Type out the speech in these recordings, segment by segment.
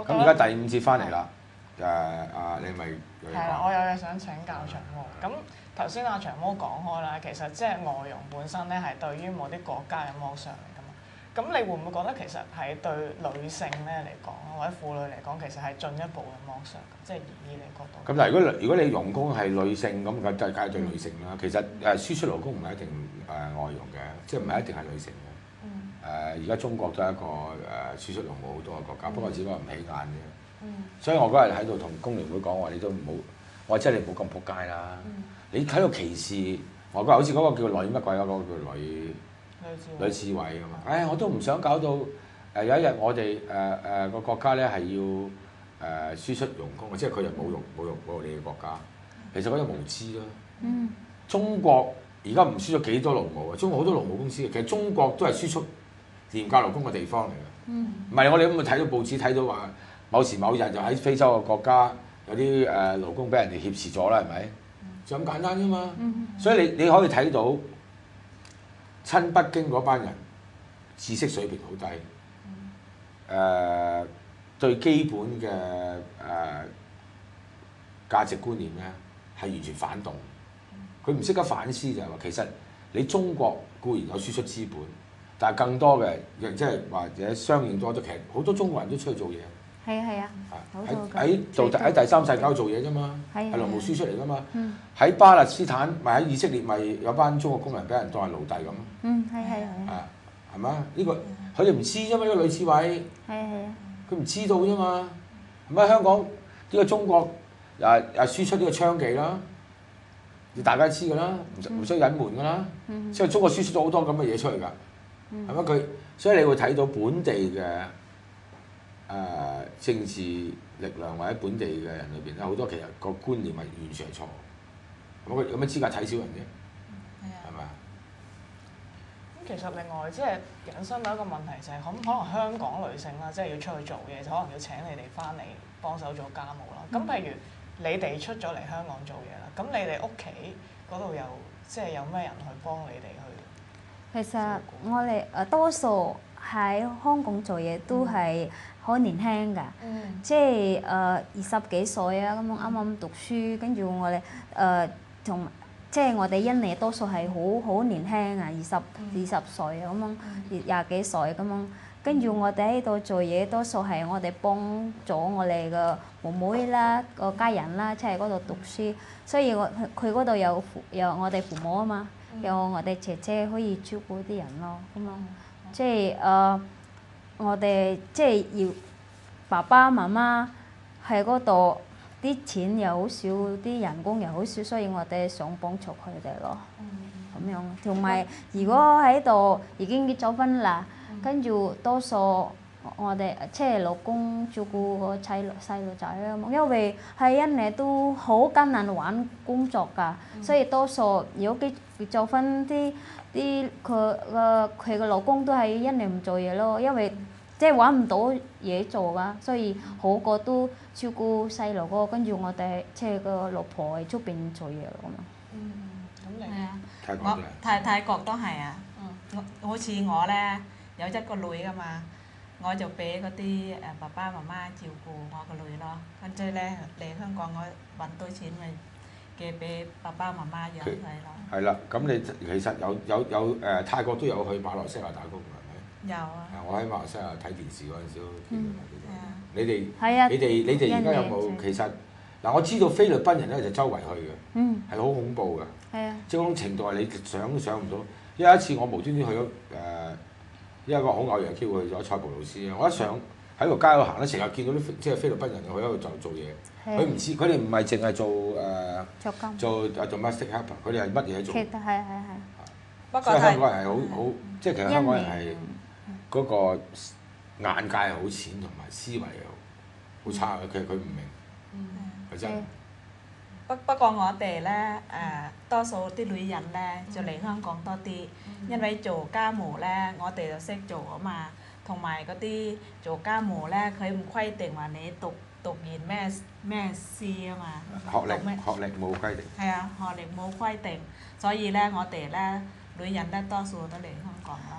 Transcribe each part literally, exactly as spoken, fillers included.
咁而家第五節翻嚟啦，誒啊，你咪係啦，我有嘢想請教長毛。咁頭先阿長毛講開啦，其實即係外傭本身咧係對於某啲國家嘅剝削嚟㗎嘛。咁你會唔會覺得其實係對女性咧嚟講，或者婦女嚟講，其實係進一步嘅剝削？即係以你角度。 咁但係如果如果你傭工係女性，咁梗係梗係對女性啦。其實誒輸出勞工唔係一定誒外傭嘅，即係唔係一定係女性嘅。誒而家中國都係一個誒輸出勞務好多嘅國家，不過只不過唔起眼啫。 嗯、 所以我嗰日喺度同工聯會講話，你都唔好，我話即係你唔好咁仆街啦。 嗯、 你喺度歧視我嗰日好似嗰個叫女乜鬼啊，嗰、嗰個叫女女刺蝟咁嘛。唉、哎，我都唔想搞到誒、呃、有一日我哋誒誒個國家咧係要誒、呃、輸出傭工，即係佢哋侮辱侮辱侮辱你嘅國家。其實嗰啲無知啦。 嗯、 中國而家唔輸咗幾多勞務啊？中國好多勞務公司嘅，其實中國都係輸出廉價勞工嘅地方嚟嘅。唔係、嗯、我哋咁咪睇到報紙睇到話，某時某日就喺非洲嘅國家有啲誒勞工俾人哋挾持咗啦，係咪？就咁簡單啫嘛。嗯、所以你你可以睇到親北京嗰班人知識水平好低，誒、呃、對基本嘅誒、呃、價值觀念咧係完全反動。佢唔識得反思就係話，其實你中國固然有輸出資本，但係更多嘅即係或者相應多咗，其實好多中國人都出去做嘢。 係啊係啊， 喺喺做喺第三世界做嘢啫嘛，係勞務輸出嚟㗎嘛。喺、 嗯、 巴勒斯坦咪喺以色列咪有班中國工人俾人當係奴隸咁。 嗯，係係係。 啊，係嘛？呢個佢哋唔知啫嘛，呢個女刺蝟。係啊係啊。 佢唔知道啫嘛。係咪香港呢個中國啊啊輸出呢個娼妓啦？你大家知㗎啦，唔唔需要隱瞞㗎啦。嗯、所以中國輸出咗好多咁嘅嘢出嚟㗎，係咪佢？所以你會睇到本地嘅誒、呃、政治力量或者本地嘅人裏邊咧，好多其實個觀念係完全係錯。咁佢有乜資格睇小人啫？係咪啊？ 咁其實另外即係引申到一個問題就係、是，咁可能香港女性啦，即係要出去做嘢，就可能要請你哋翻嚟幫手做家務啦。咁譬如你哋出咗嚟香港做嘢啦，咁你哋屋企嗰度有即係有咩人去幫你哋去？ 其實我哋誒多數喺香港做嘢都係好年輕㗎， 嗯、 即係誒二十幾歲啊，咁樣啱啱讀書，跟住我哋誒同即係我哋印尼多數係好好年輕啊，二十二十歲啊咁樣，廿幾歲咁樣。跟住我哋喺度做嘢，多數係我哋幫咗我哋嘅妹妹啦、個家人啦，即係嗰度讀書，所以我佢嗰度有父有我哋父母啊嘛，有我哋姐姐可以照顧啲人咯，咁樣即係誒、呃、我哋即係要爸爸媽媽喺嗰度啲錢又好少，啲人工又好少，所以我哋想幫助佢哋咯，咁樣。同埋如果喺度已經結咗婚啦。跟住多數我哋即係老公照顧個細路細路仔啊，因為喺印尼都好艱難揾工作㗎，嗯、所以多數如果結結咗婚啲啲佢個佢個老公都喺印尼唔做嘢咯，因為即係揾唔到嘢做㗎，所以好過都照顧細路哥，跟住我哋即係個老婆喺出邊做嘢咁啊。 嗯，咁你係啊， 泰國我泰泰國都係啊，我好似我咧。有一個女㗎嘛，我就俾嗰啲誒爸爸媽媽照顧我個女咯。跟住咧嚟香港，我揾到錢咪寄俾爸爸媽媽養佢咯。係啦，咁你其實有有有誒、呃、泰國都有去馬來西亞打工㗎，係咪？有啊。我喺馬來西亞睇電視嗰陣時都見到啲。啊。你哋係啊？你哋你哋而家有冇其實嗱？我知道菲律賓人咧就周圍去嘅，嗯，係好恐怖㗎。係啊。即係嗰種程度係你想都想唔到。因為一次我無端端去咗誒。呃因為一個好偶然機會去咗塞浦路斯啊！我一上喺個街度行咧，成日見到啲即係菲律賓人，佢喺度就做嘢。佢唔知，佢哋唔係淨係做誒做誒 domestic helper，佢哋係乜嘢做？係係係。不過所以香港人係好好，即係其實香港人係嗰個眼界係好淺，同埋思維又好差嘅。其實佢唔明，係真。 不不過我哋咧誒多數啲女人咧就嚟香港多啲，因為做家務咧我哋就識做啊嘛，同埋嗰啲做家務咧佢唔規定話你讀讀完咩咩師啊嘛， 學歷學歷冇規定。 係啊，學歷冇規定，所以咧我哋咧女人咧多數都嚟香港啦。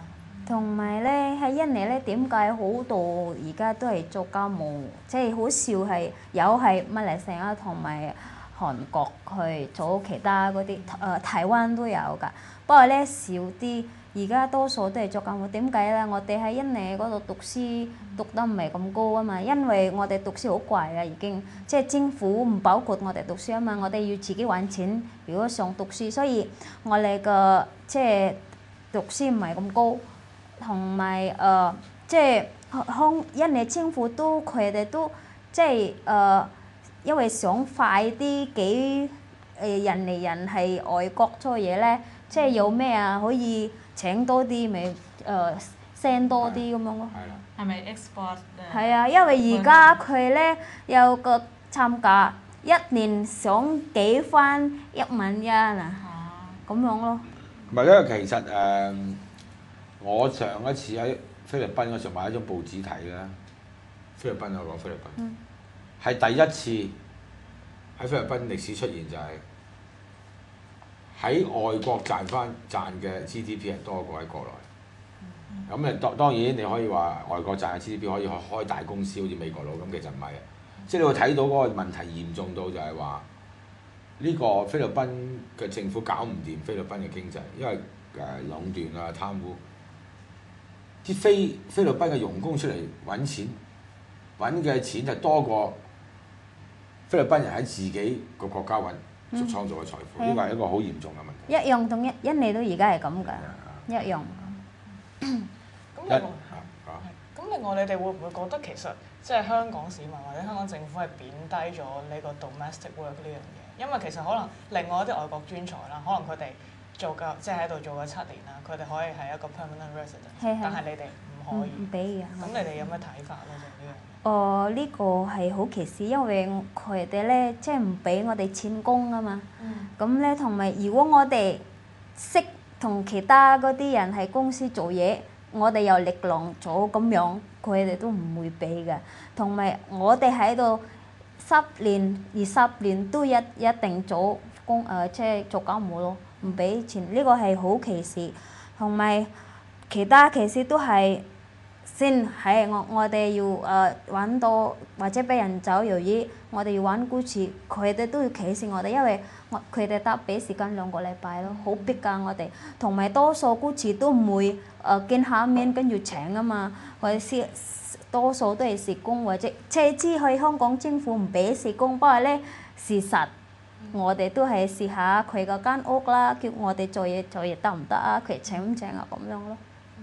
同埋咧喺印尼咧，點解好多而家都係做家務，即係好少係有係馬來西亞同埋韓國去做其他嗰啲，誒台灣都有㗎，不過咧少啲。而家多數都係做家務，點解咧？我哋喺印尼嗰度讀書讀得唔係咁高啊嘛，因為我哋讀書好貴啊，已經即係政府唔包括我哋讀書啊嘛，我哋要自己揾錢。如果想讀書，所以我哋嘅即係讀書唔係咁高，同埋誒即係香印尼政府都佢哋都即係誒、呃，因為想快啲幾誒印尼人係外國做嘢咧，即係有咩啊可以請多啲咪誒 send 多啲咁樣咯。 係啦。 係咪 export？ 係啊，因為而家佢咧有個參加一年想幾翻一萬一啊，咁樣咯。 唔係，因為其實誒、呃，我上一次喺菲律賓嗰時候買一張報紙睇啦，菲律賓我講菲律賓，係、嗯、第一次喺菲律賓歷史出現就係、是。喺外國賺翻賺嘅 G D P 係多過喺國內，咁誒當當然你可以話外國賺嘅 G D P 可以開大公司，好似美國佬咁，其實唔係啊，即係你會睇到嗰個問題嚴重到就係話呢個菲律賓嘅政府搞唔掂菲律賓嘅經濟，因為誒壟斷啊、貪污，啲菲菲律賓嘅傭工出嚟揾錢，揾嘅錢就多過菲律賓人喺自己個國家揾。創造嘅財富，呢個係一個好嚴重嘅問題。 一樣同印印尼都而家係咁㗎，一樣。 咁另外，咁另外你哋會唔會覺得其實即係香港市民或者香港政府係貶低咗呢個 domestic work 呢樣嘢？因為其實可能另外一啲外國專才啦，可能佢哋做夠即係喺度做咗七年啦，佢哋可以係一個 permanent resident，但係你哋唔可以。 唔俾嘅。 咁你哋有咩睇法咧？就呢樣？ 哦，呢個係好歧視，因為佢哋咧即係唔俾我哋錢工啊嘛。咁咧同埋，如果我哋識同其他嗰啲人喺公司做嘢，我哋有力量做咁樣，佢哋都唔會俾嘅。同埋我哋喺度十年、二十年都一一定做工誒，即係做家務咯，唔俾錢。呢個係好歧視，同埋其他歧視都係。先係我我哋要誒揾到或者俾人走，由於我哋要揾 Gucci，佢哋都要歧視我哋，因為我佢哋得俾時間兩個禮拜咯，好逼㗎我哋。同埋多數 Gucci都唔會誒見下面跟住請啊嘛，或者試多數都係試工或者車資去香港政府唔俾試工，不過咧事實我哋都係試下佢嗰間屋啦，叫我哋做嘢做嘢得唔得啊？佢請唔請啊咁樣咯。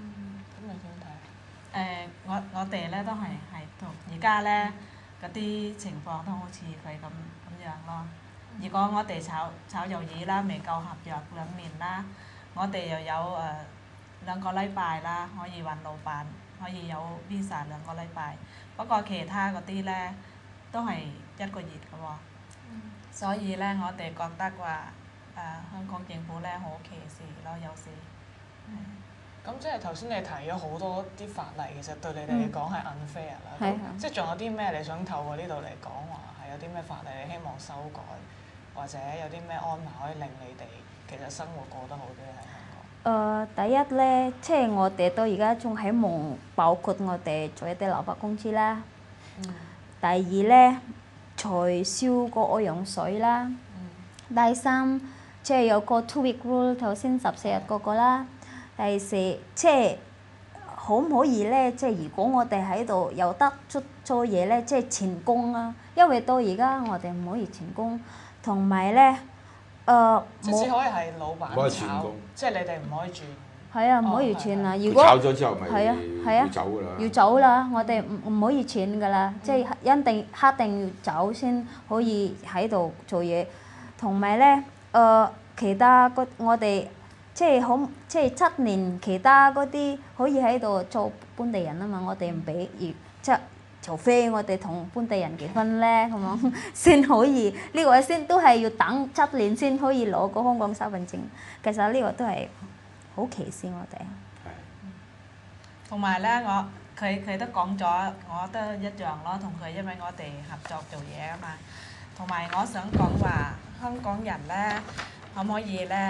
誒、呃，我我哋咧都係係同而家咧嗰啲情況都好似佢咁咁樣咯。如果我哋炒炒魷魚啦，未夠合約兩年啦，我哋又有誒、呃、兩個禮拜啦，可以揾老闆，可以有 visa 兩個禮拜。不過其他嗰啲咧都係一個月嘅喎。嗯、所以咧，我哋覺得話誒、呃、香港政府咧好歧視咯，有時。嗯咁即係頭先你提咗好多啲法例，其實對你哋嚟講係 unfair 啦。嗯、即係仲有啲咩你想透過呢度嚟講話係有啲咩法例你希望修改，或者有啲咩安排可以令你哋其實生活過得好啲喺香港？誒、 呃，第一咧，即係我哋到而家仲喺夢，包括我哋做一啲立法工資啦。嗯、第二咧，取消個外傭稅啦。嗯、第三，即係有個 two week rule，頭先十四日嗰個啦。第四，即係可唔可以咧？即係如果我哋喺度有得出做嘢咧，即係前工啊！因為到而家我哋唔可以前工，同埋咧，誒、呃， 即使可以係老闆炒，即係你哋唔可以轉。係啊，唔可以轉啊！如果炒咗之後，咪係啊係啊， 要走㗎啦。 要走啦！我哋唔唔可以轉㗎啦，即係一定一定要走先可以喺度做嘢，同埋咧，誒、呃，其他個我哋。即係好，即係七年，其他嗰啲可以喺度做本地人啊嘛，我哋唔俾，而即係除非我哋同本地人結婚咧，咁樣先可以。呢個先都係要等七年先可以攞個香港身份證。其實呢個都係好歧視我哋。 同埋咧，我佢佢都講咗，我都一樣咯，同佢，因為我哋合作做嘢啊嘛。同埋我想講話，香港人咧可唔可以咧？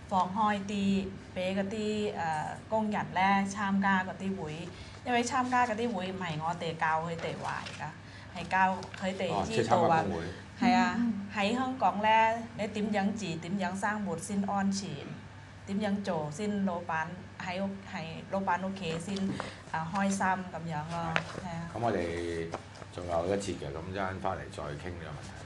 放開啲，俾嗰啲誒工人咧參加嗰啲會，因為參加嗰啲會唔係我哋教佢哋壞㗎，係教佢哋知道話係啊喺香港咧，你點樣住點樣生活先安全，點樣做先老闆喺屋係老闆屋企先啊開心咁樣咯，係啊。 咁我哋仲有一節嘅，咁一陣翻嚟再傾呢個問題。